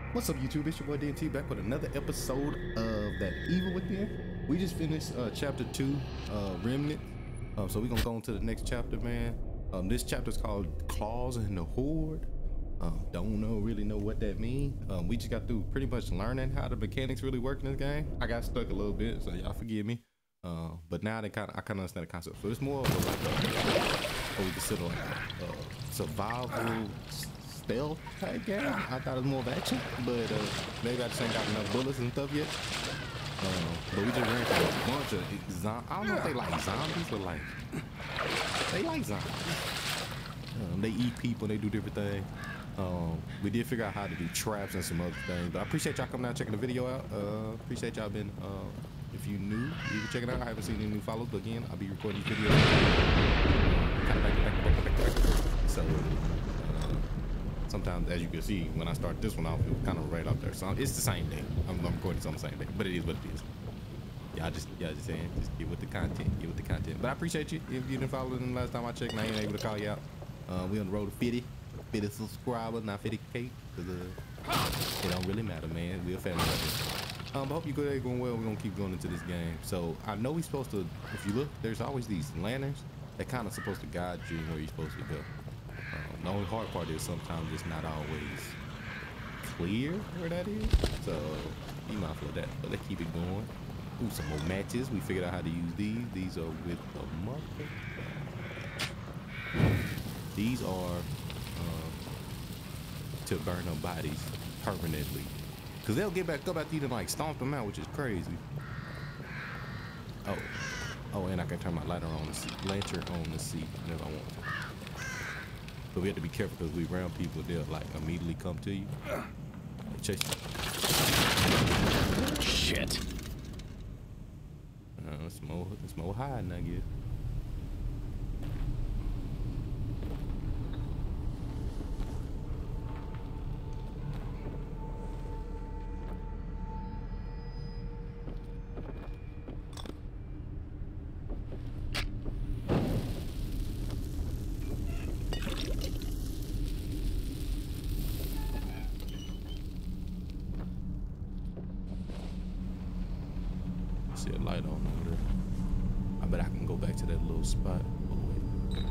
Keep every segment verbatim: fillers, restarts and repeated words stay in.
What's up, YouTube? It's your boy D N T back with another episode of That Evil Within. We just finished uh, chapter two, uh, Remnant. Um, so we're gonna go on to the next chapter, man. Um, this chapter is called Claws and the Horde. Um, don't know really know what that means. Um, we just got through pretty much learning how the mechanics really work in this game. I got stuck a little bit, so y'all forgive me. Uh, but now they kind of I kind of understand the concept. So it's more of a, like a, what we consider like a, a survival stealth type game. I thought it was more of action, but uh, maybe I just ain't got enough bullets and stuff yet. Uh, but we just ran through a bunch of zombies. I don't know if they like zombies, but like they like zombies. Um, they eat people, they do different things. Um, we did figure out how to do traps and some other things. But I appreciate y'all coming out checking the video out. Uh, appreciate y'all been. Uh, if you new, you can check it out. I haven't seen any new follows, but again, I'll be recording these videos. Kind of back, back, back, back, back, back. So. Sometimes, as you can see, when I start this one off, it was kind of right up there. So it's the same day. I'm, I'm recording this on the same day, but it is what it is. Y'all just, y'all just saying, just get with the content, get with the content. But I appreciate you. If you didn't follow them last time I checked, and I ain't able to call you out. Uh, we on the road to fifty, fifty subscribers, not fifty K, because uh, it don't really matter, man. We're a family. Um, I hope you good. Going well. We're gonna keep going into this game. So I know we're supposed to. If you look, there's always these lanterns that kind of supposed to guide you where you're supposed to go. Um, the only hard part is sometimes it's not always clear where that is, so be mindful of that. But let's keep it going. Ooh, some more matches. We figured out how to use these. These are with the mother. These are um, to burn them bodies permanently, cause they'll get back up after you done like stomp them out, which is crazy. Oh, oh, and I can turn my lighter on the seat, lantern on the seat if I want to. But we have to be careful because we round people, they'll like immediately come to you. They chase you. Shit. Uh, it's more, it's more hiding, I guess. See a light on over there. I bet I can go back to that little spot. Oh, wait.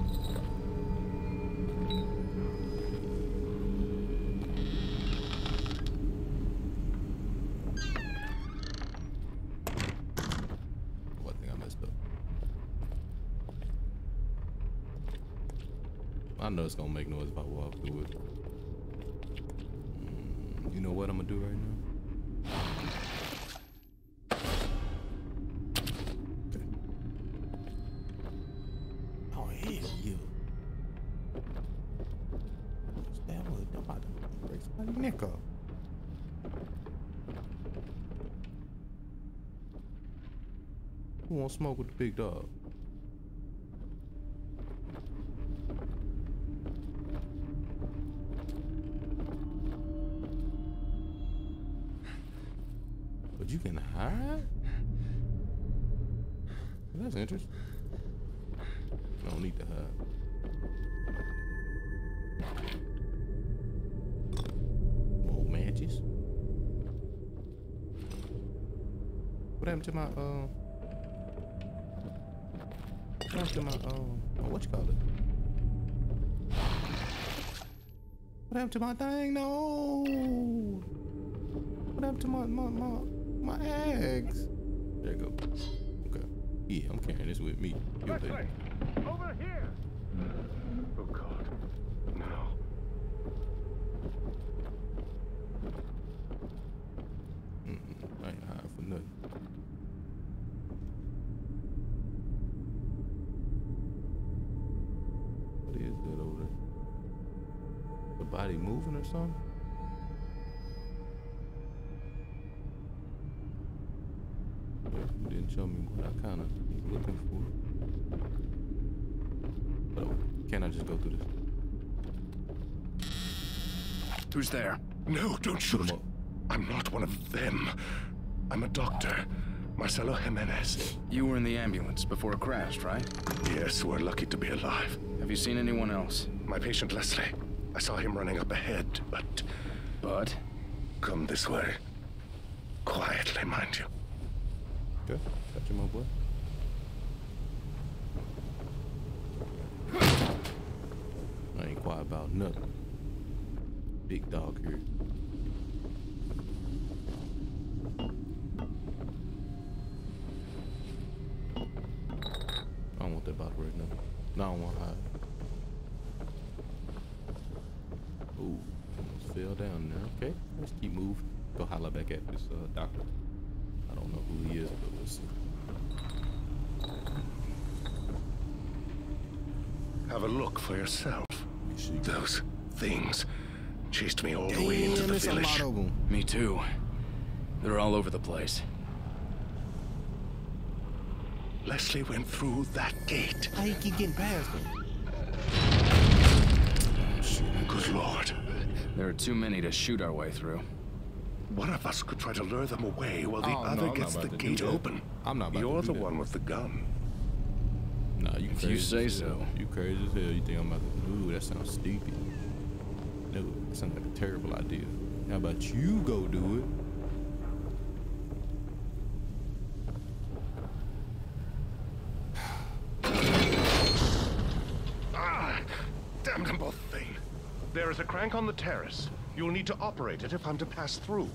Oh, I think I messed up. I know it's gonna make noise if I walk through it. Mm, you know what I'm gonna do right now? Neck up. Who won't smoke with the big dog? But you can hide? That's interesting. I don't need to hide. Matches. What happened to my uh what happened to my uh oh, what you call it? What happened to my thing? No. What happened to my my my my eggs? There you go. Okay. Yeah, I'm carrying this with me. This way. Over here. Oh God. No. I ain't hiding for nothing. What is that over there? The body moving or something? You didn't show me what I kind of looking for. Oh, can I just go through this? Who's there? No, don't shoot. I'm not one of them. I'm a doctor, Marcelo Jimenez. You were in the ambulance before it crashed, right? Yes, we're lucky to be alive. Have you seen anyone else? My patient Leslie. I saw him running up ahead, but... But? Come this way. Quietly, mind you. Okay, got you, my boy. I ain't quiet about nothing. Big dog here. I don't want that bottle right now. No, I don't want to hide. Ooh, almost fell down there. Okay, let's keep moving. Go holler back at this uh, doctor. I don't know who he is, but we'll see. Have a look for yourself. See. Those things chased me all the Damn, way into the there's a village. lot of them. Me too. They're all over the place. Leslie went through that gate. How you keep getting past them? Good Lord. There are too many to shoot our way through. One of us could try to lure them away while the Oh, no, other I'm not gets the about to do gate that. open. I'm not about You're to do the that. one with the gun. Nah, you If crazy you say as hell. so. You crazy as hell. You think I'm about to? Ooh, that sounds stupid. No, that sounds like a terrible idea. How about you go do it? Ah! Damn them both, Thane. There is a crank on the terrace. You'll need to operate it if I'm to pass through.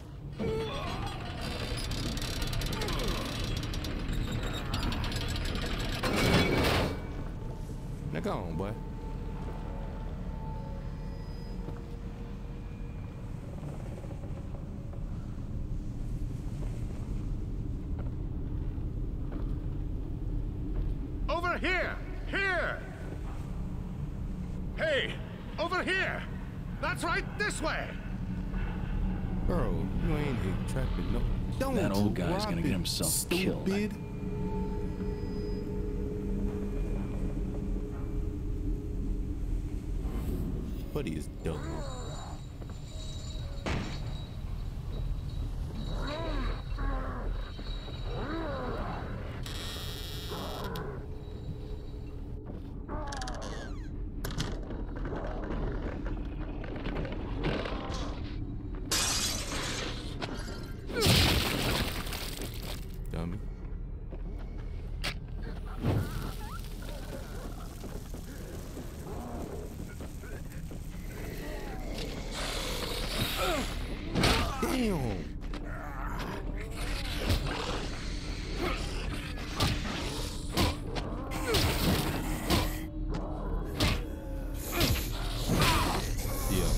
Now go on, boy. Over here! Here! Hey! Over here! That's right, this way! Bro, you ain't attracting no. Don't That old guy's drop gonna it, get himself killed. stupid. Buddy is dumb. Dummy. Damn. Yeah.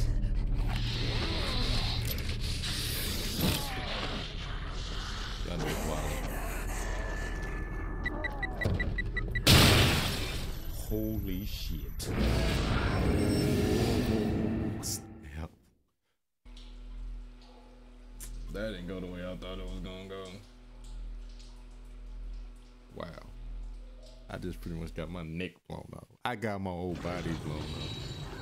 Y'all know it's wild. Holy shit. Oh, snap. That didn't go the way I thought it was gonna go. Wow. I just pretty much got my neck blown off. I got my whole body blown off.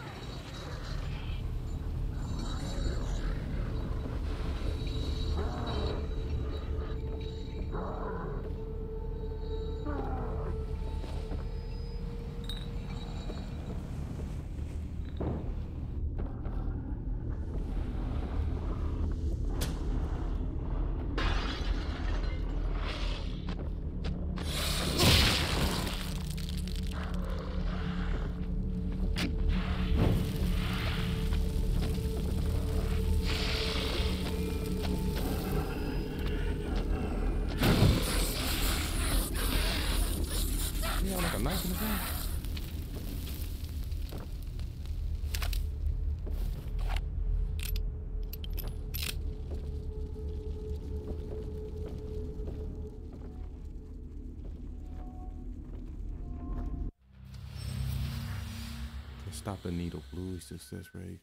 Yeah, like a knife in his hand. To stop the needle, blue success rate.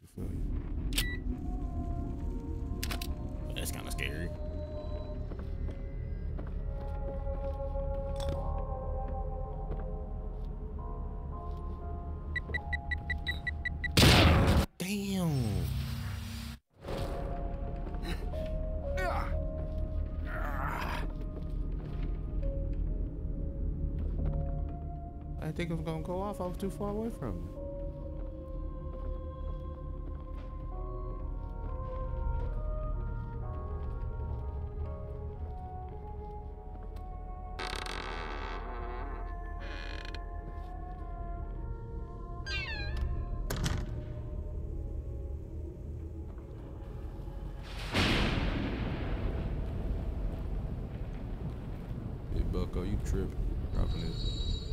That's kind of scary. Damn. I think it was gonna go off. I was too far away from it. Bucko, you tripping. Dropping this.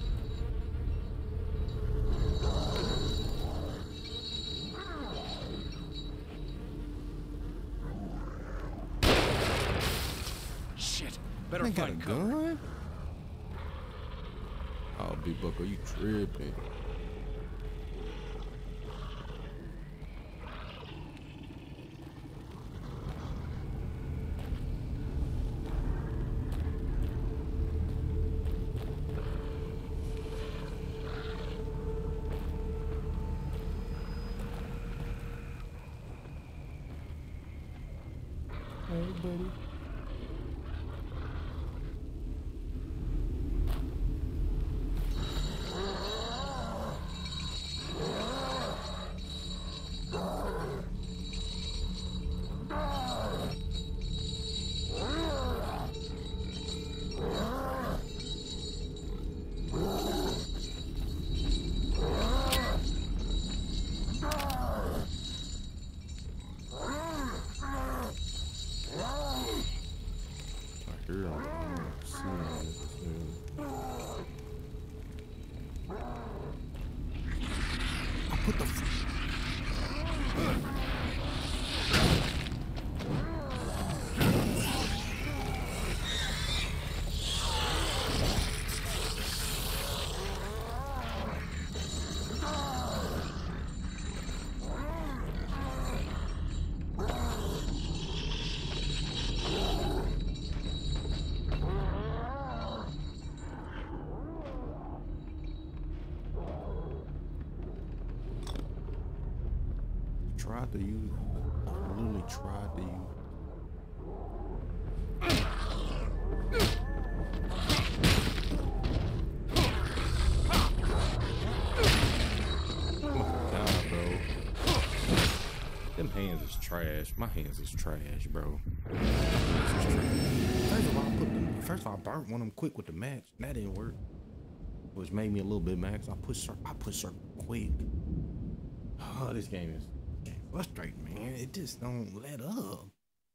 Shit. Better They got a find cover. gun? Oh, big Bucko, you tripping. Hey, buddy. What the f- tried to use, I literally tried to use. Oh my God, bro. Them hands is trash. My hands is trash, bro. Hands is trash. First of all, I put them, first of all, I burnt one of them quick with the max. That didn't work. Which made me a little bit max. I pushed I pushed her quick. Oh, this game is frustrating, man. It just don't let up.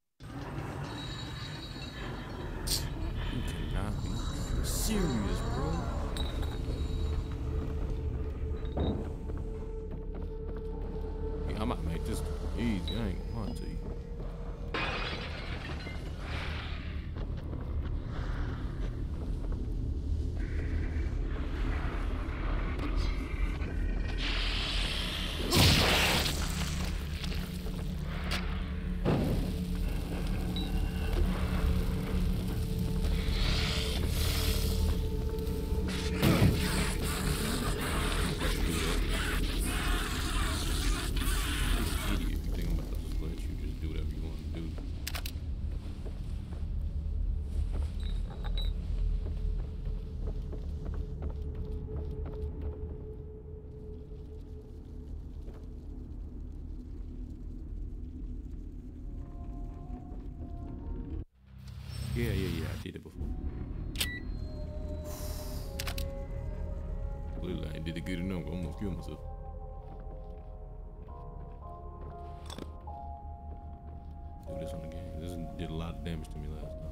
You cannot be serious, bro. Yeah, I might make this easy. I ain't gonna lie to you. Yeah, yeah, yeah, I did it before. Clearly, I did it good enough. I almost killed myself. Do this on the game. This did a lot of damage to me last time.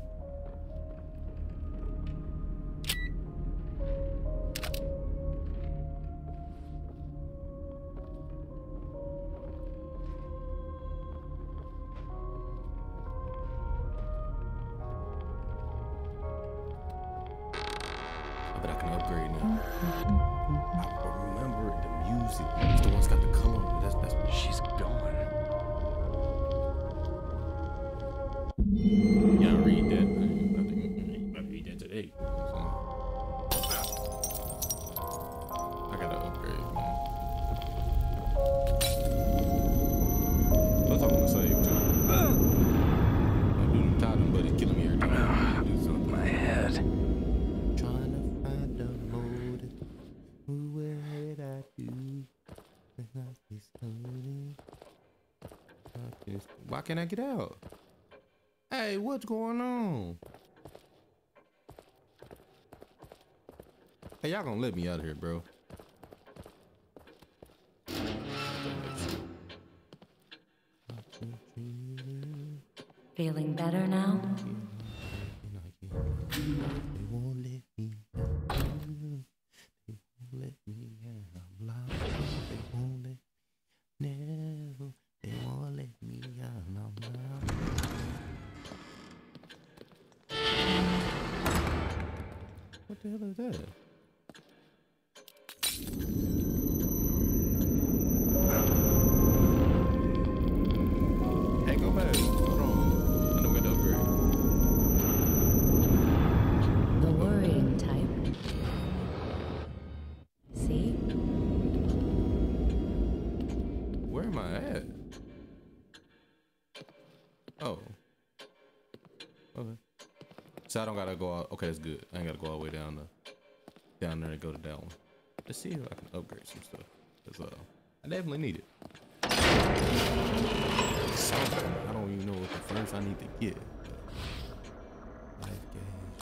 But I can upgrade now. I remember the music. It's the one's got the color on it. That's that's She's gone. yeah, I read that. I think I read that today. You know what I'm saying? I gotta upgrade, man. That's all I'm gonna say too. I do the title, but it's killing me every time I do something. My head. Why can't I get out? Hey, what's going on? Hey, y'all gonna let me out of here, bro? Feeling better now? They won't let What the hell is that? Hey, go back. Hold on. I know we got the upgrade. The worrying type. See? Where am I at? Oh. Okay. So I don't gotta go out. Okay, that's good. I ain't gotta go all the way down the down there and go to that one. Let's see if I can upgrade some stuff. Cause uh, I definitely need it. Something. I don't even know what the first I need to get. Life gauge.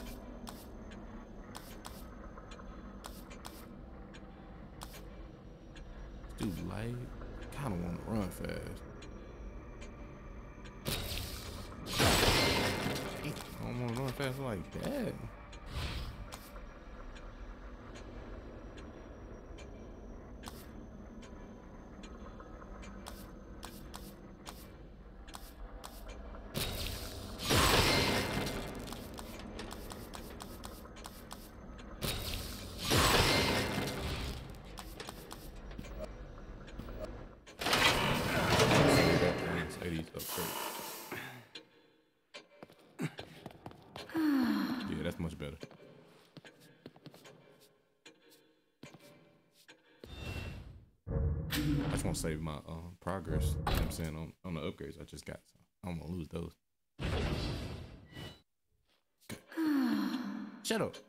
Let's do light. Kind of want to run fast. I don't want to run fast like that. Yeah, that's much better. I just want to save my um, progress, you know what I'm saying, on, on the upgrades I just got. So I don't want to lose those. Shut up.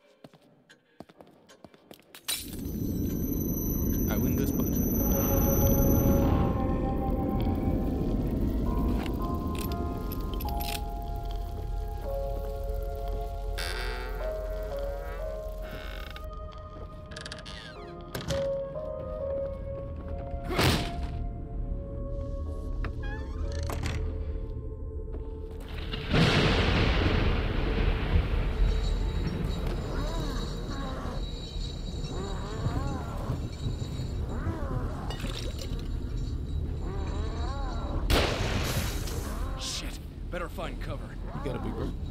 I win this spot. Better find cover. You gotta be bro.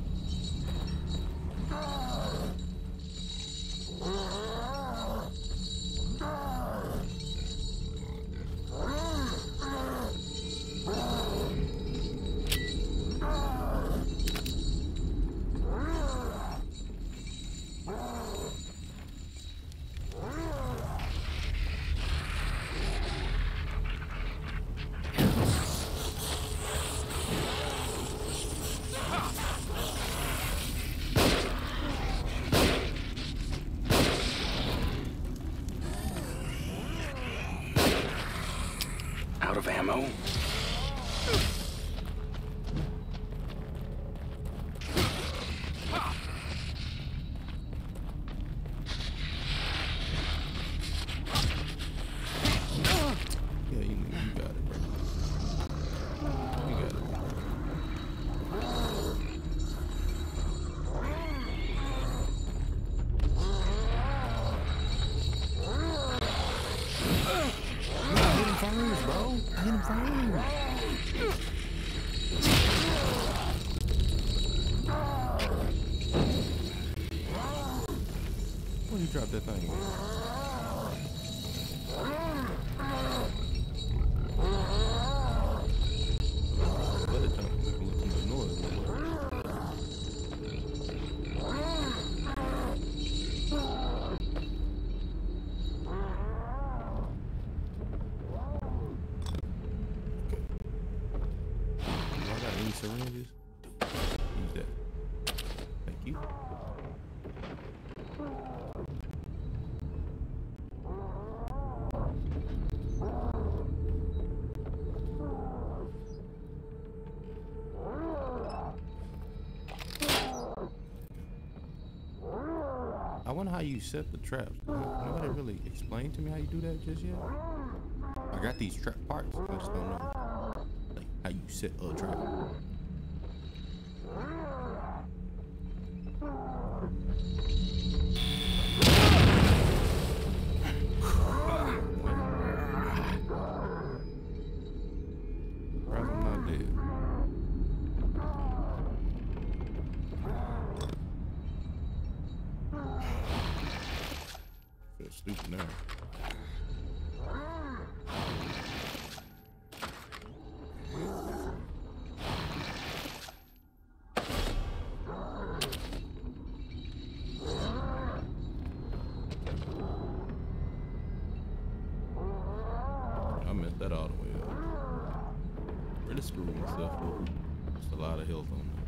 Out of ammo? Yeah, you, you got it, bro. You got it. First, bro. I hit him first. When you drop that thing? Let it jump. We can listen to the noise. Syringes. Use that. Thank you. I wonder how you set the traps. Nobody really explained to me how you do that just yet. I got these trap parts. I just don't know like how you set a trap. I'm not dead. a lot of health on them.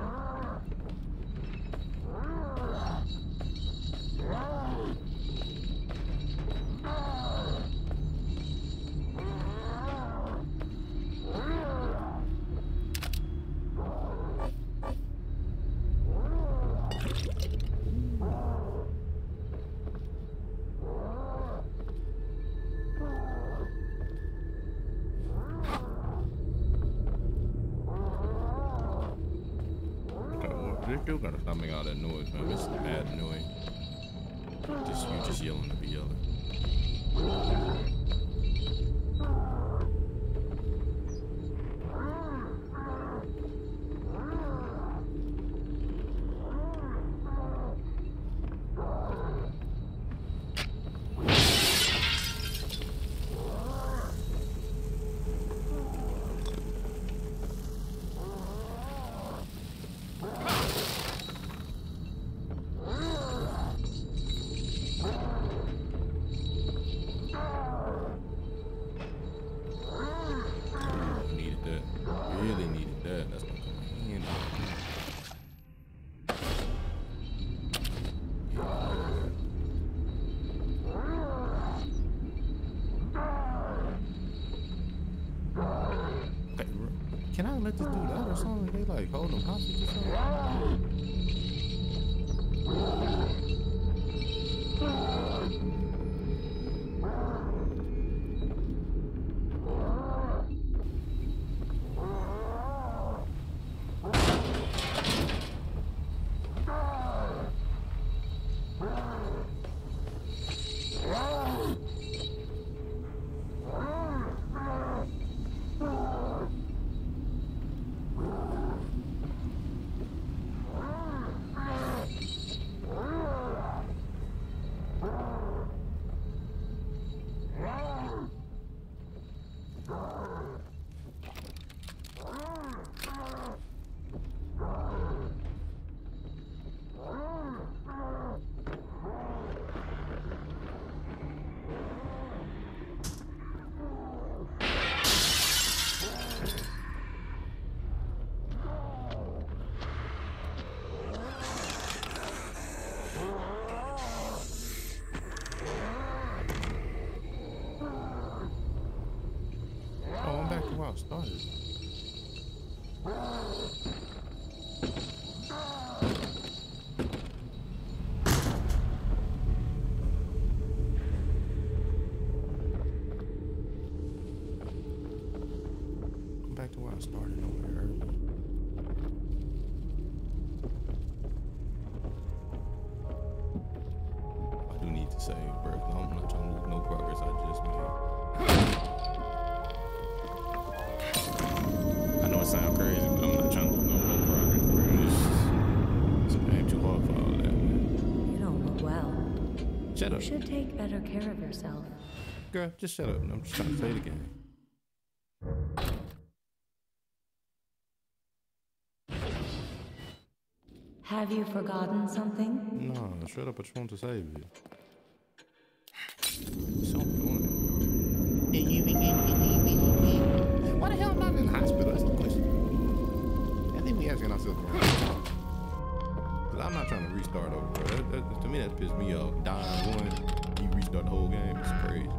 They still gotta stop making all that noise, man. It's mad annoying. Just you just yelling to be yelling. Can I let this dude out or something? They like hold him hostage or something? Started. Come back to where I started over here earlier. I do need to save, bro. I'm not trying to lose no progress I just made. Sound crazy, but I'm not trying to do no more progress, bro. It's, it's damn too hard for all that, man. You don't look well. Shut You up. should take better care of yourself. Girl, just shut up. I'm just trying to play the game. Have you forgotten something? No, shut up. I just want to save you. So annoying. Why the hell am I in the hospital? That's the question. I think we asking ourselves the wrong question. Cause I'm not trying to restart over, bro. That, that, to me, that pissed me off. Dying one, you restart the whole game. It's crazy.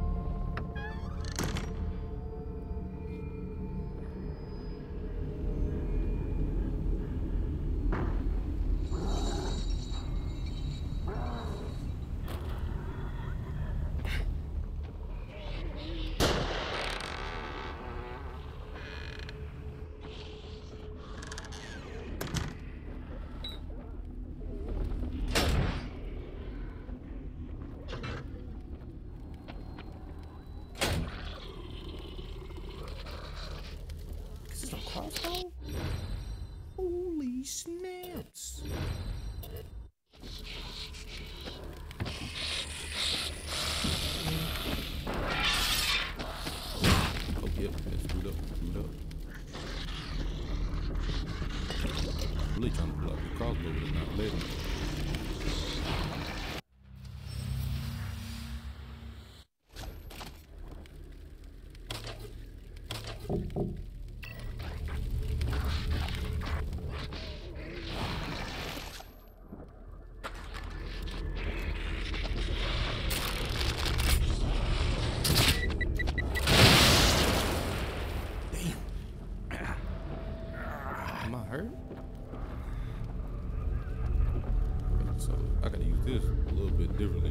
Crossbow? Holy snaps! Oh, yep, that's screwed up, screwed up. Really trying to block the crossbow, but it's not letting me. Am I hurt? Okay, so I gotta use this a little bit differently.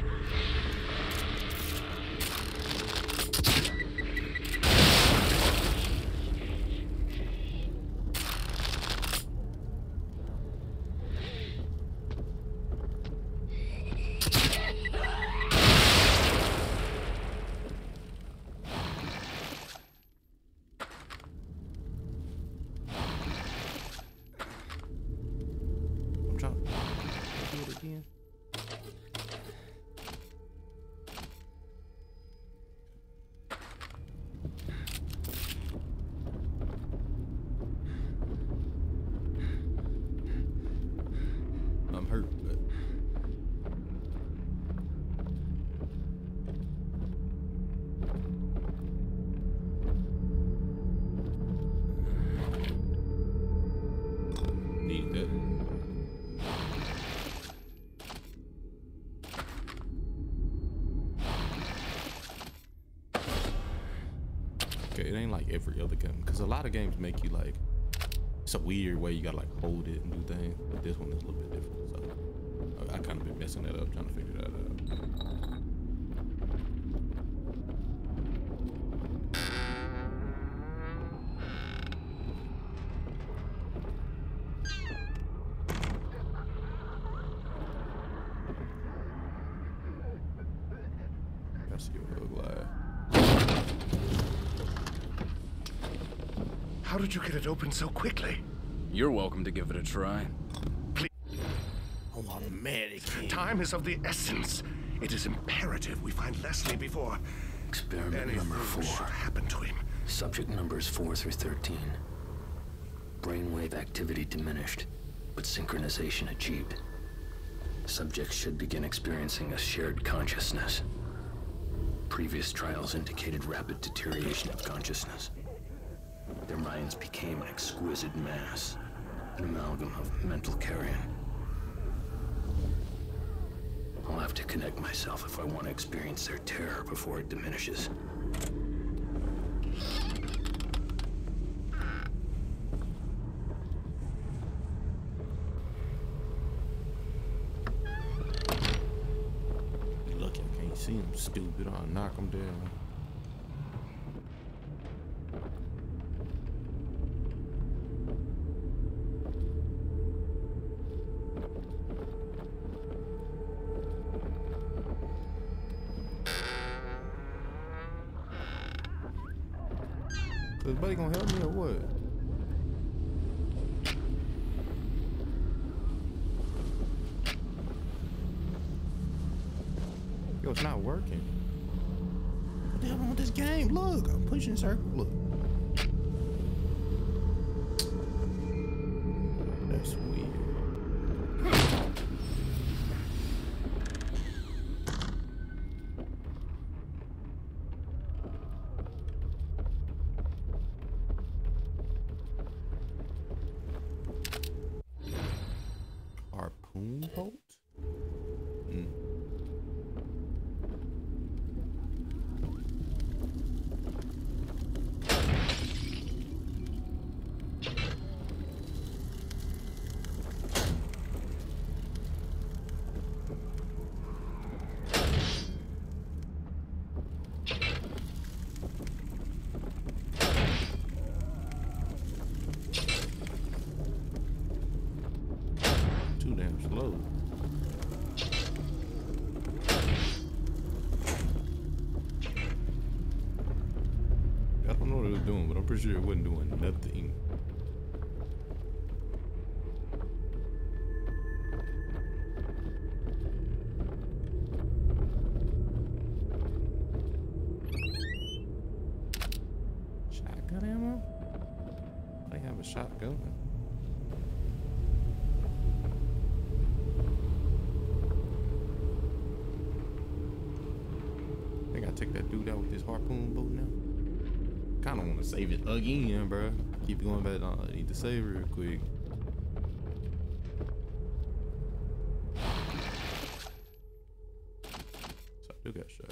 I'm hurt, but need that. Okay, it ain't like every other game, because a lot of games make you like, it's a weird way you gotta like hold it and do things, but this one is a little bit different. So I, I kind of been messing that up, trying to figure that out. That's your little glide. How did you get it open so quickly? You're welcome to give it a try. Oh, I'm mad again. Time is of the essence. It is imperative we find Leslie before Experiment anything number four. should happen to him. Subject numbers four through thirteen. Brainwave activity diminished, but synchronization achieved. Subjects should begin experiencing a shared consciousness. Previous trials indicated rapid deterioration of consciousness. Their minds became an exquisite mass, an amalgam of mental carrion. I'll have to connect myself if I want to experience their terror before it diminishes. You're lucky I can't see him, stupid. I'll knock him down. Is buddy gonna help me or what? Yo, it's not working. What the hell wrong with this game? Look, I'm pushing circle. Look. That's weird. Harpoon bolt? Mm. Too damn slow. I don't know what it was doing, but I'm pretty sure it wasn't doing nothing. Shotgun ammo? I have a shotgun. I think I take that dude out with this harpoon boat now. Kinda wanna save it again, bro. I keep going back. Uh, I need to save real quick. So I do got shot.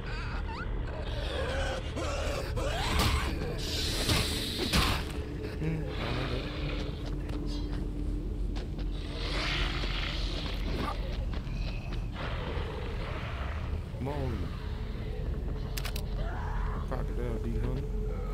Come on. Crocodile D honey.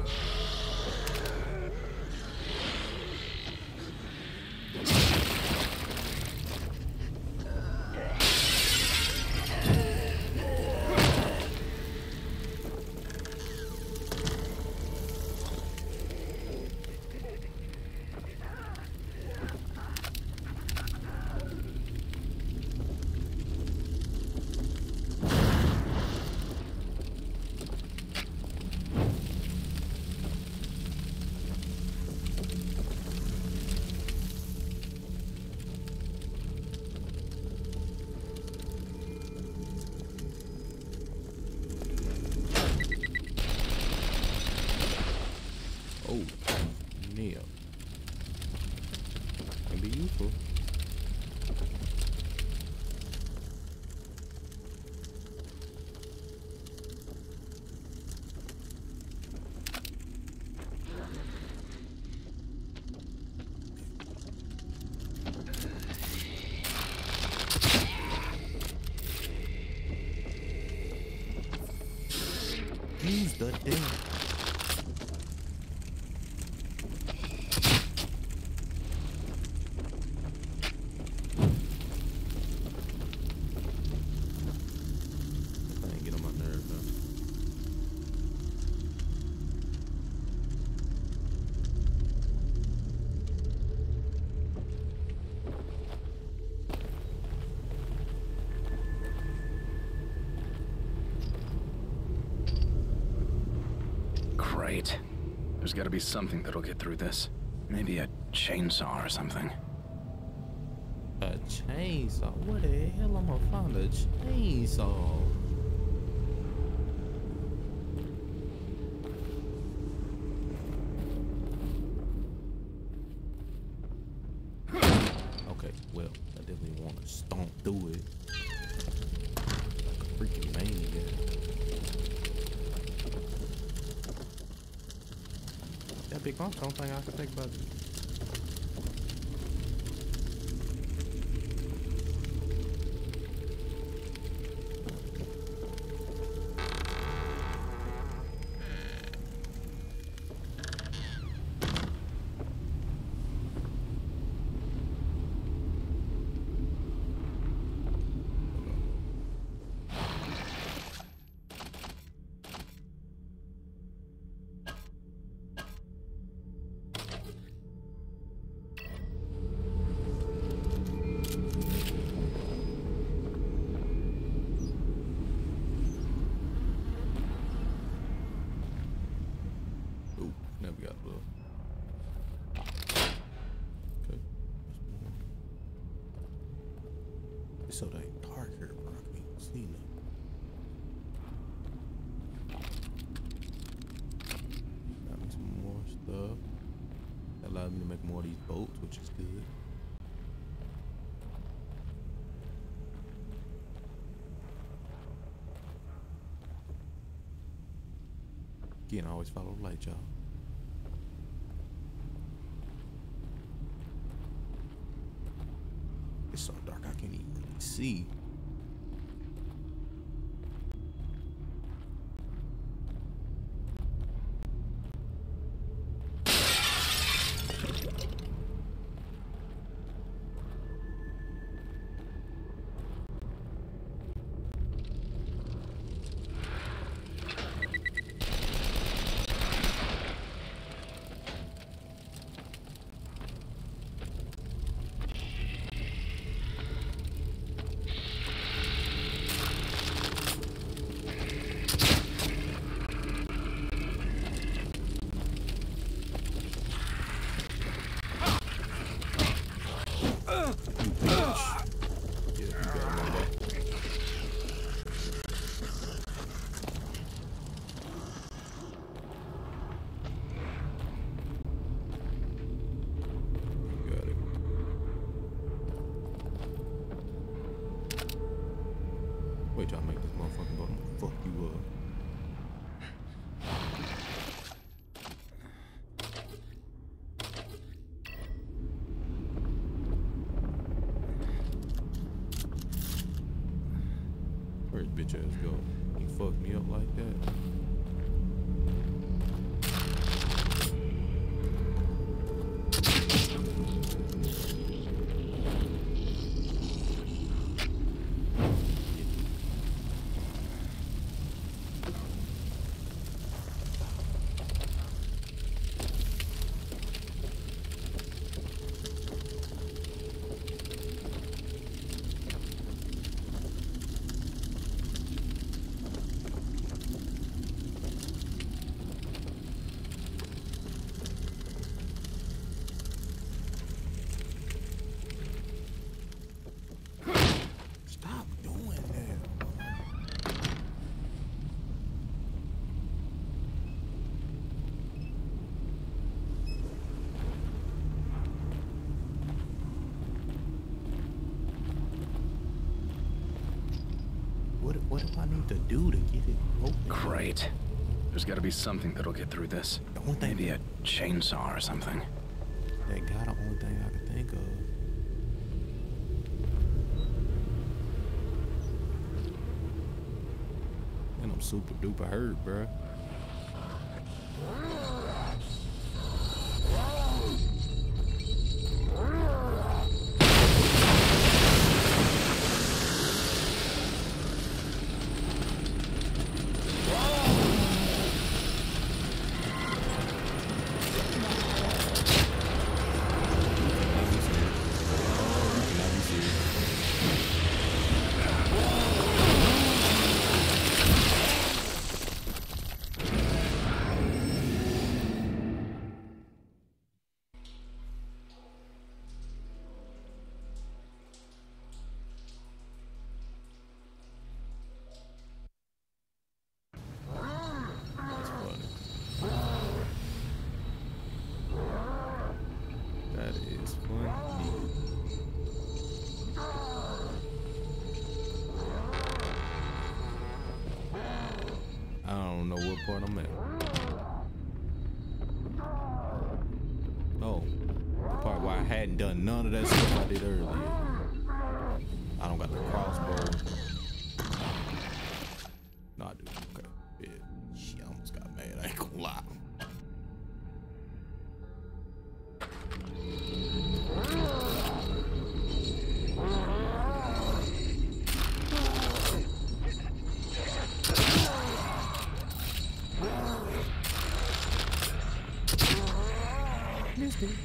Oh, Neo. Can be useful. Use the thing. Great. There's gotta be something that'll get through this. Maybe a chainsaw or something. A chainsaw? Where the hell am I gonna find a chainsaw? Okay, well, I definitely want to stomp through it. Like a freaking maniac. That big monster, I don't think I can think about it. So they dark here, bro. I can't see nothing. Got me some more stuff. That allowed me to make more of these boats, which is good. Again, I always follow the light, y'all. It's so dark I can't even really see. chest go? He fucked me up like that. What do I need to do to get it open? Great. There's gotta be something that'll get through this. The only thing Maybe a chainsaw or something. That got the only thing I could think of. And I'm super duper hurt, bruh. Part I'm at. Oh, the part where I hadn't done none of that stuff I did earlier. I don't got the crossbow. No, I do. Okay. Yeah. Shit, I almost got mad. I ain't gonna lie. Did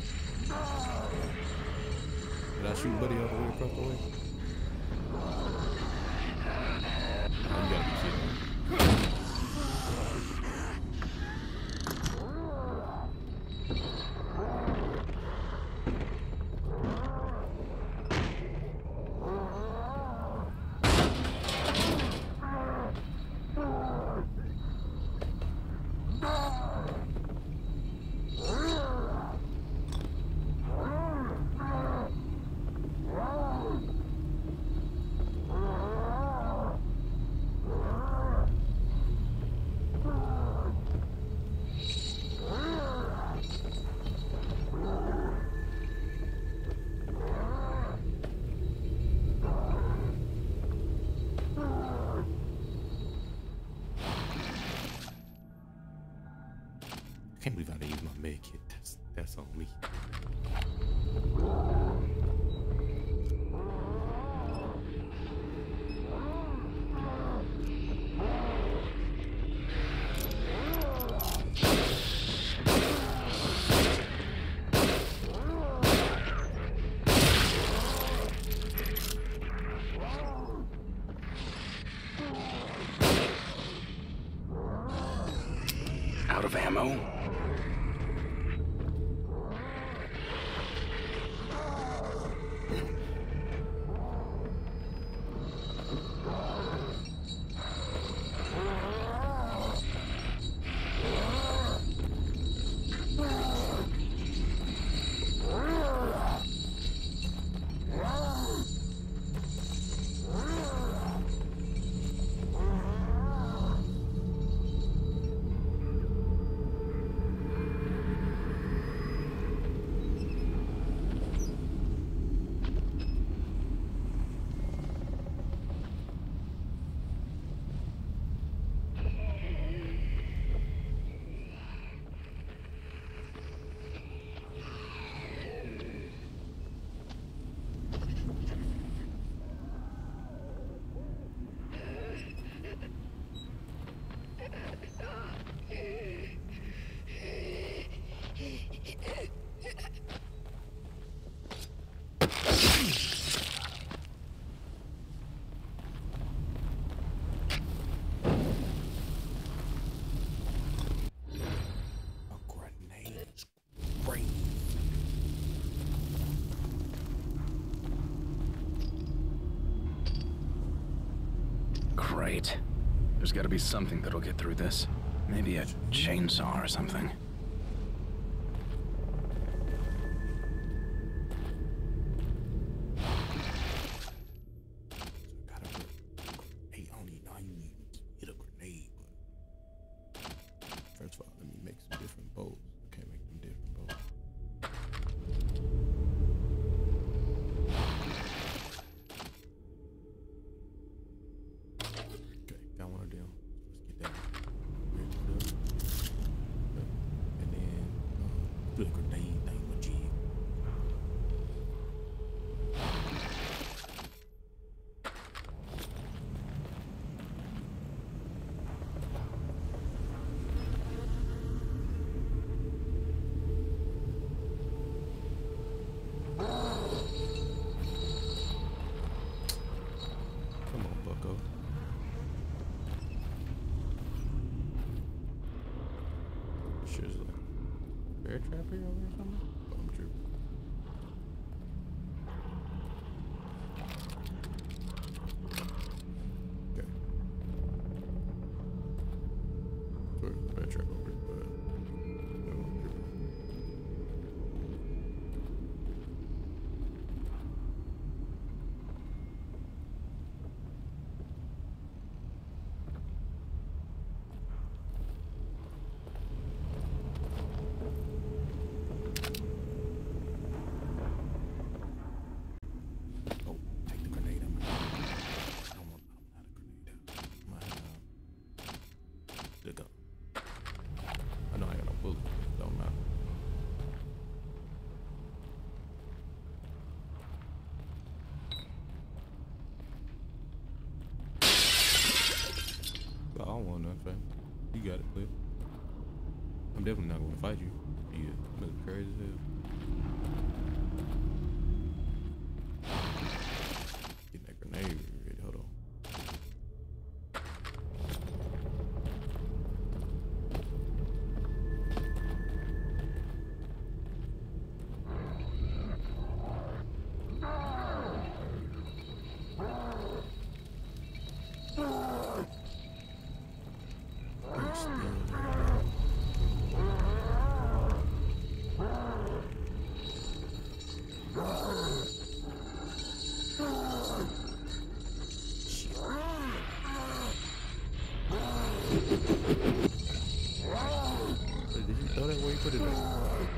I shoot buddy all the way across the way? Oh, you gotta be kidding me. I can't believe I didn't use my med kit. That's, that's on me. Out of ammo? Great. There's gotta be something that'll get through this. Maybe a chainsaw or something. First of all, let me make some different bows. I can't make them different bows. Okay, got one of them. Let's get that ready to do. And then uh, do a grenade thing with G. Bear trap here over or something? Oh, I'm tripping. Okay. Sorry, bear trap over here, but no, I'm tripping. I don't want nothing, fam. You got it, please. I'm definitely not going to fight you. Yeah, you look crazy as hell. Getting that grenade ready. Hold on. Did you throw that where you put it in?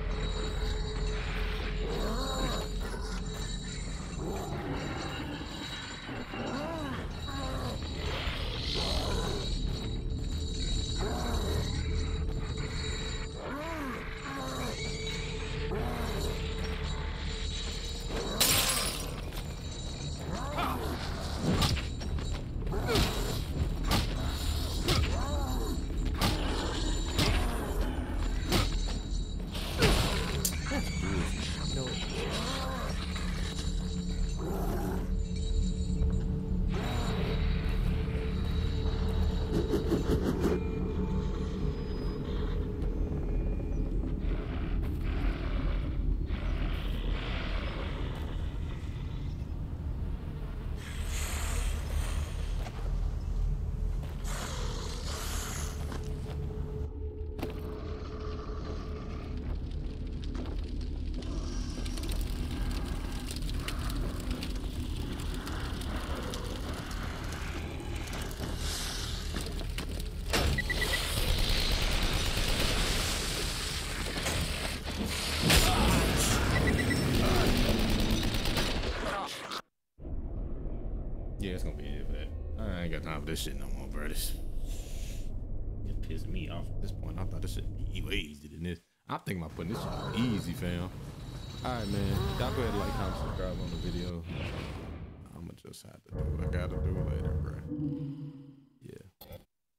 Yeah, it's gonna be it for that. I ain't got time for this shit no more, bro. This it pissed me off at this point. I thought this shit would be way easier than this. I'm thinking about putting this shit on easy, fam. Alright, man. Y'all go ahead and like, comment, subscribe on the video. I'ma just have to do what I gotta do later, bro. Yeah.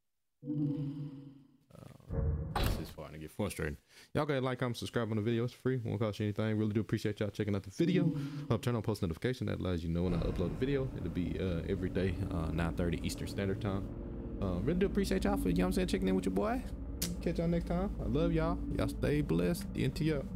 Uh, this is starting to get frustrating. Y'all go ahead and like, comment, subscribe on the video. It's free. Won't cost you anything. Really do appreciate y'all checking out the video. Uh, turn on post notification. That allows you know when I upload a video. It'll be uh, every day, uh, nine thirty Eastern Standard Time. Uh, really do appreciate y'all for, you know what I'm saying, checking in with your boy. Catch y'all next time. I love y'all. Y'all stay blessed. D N T up.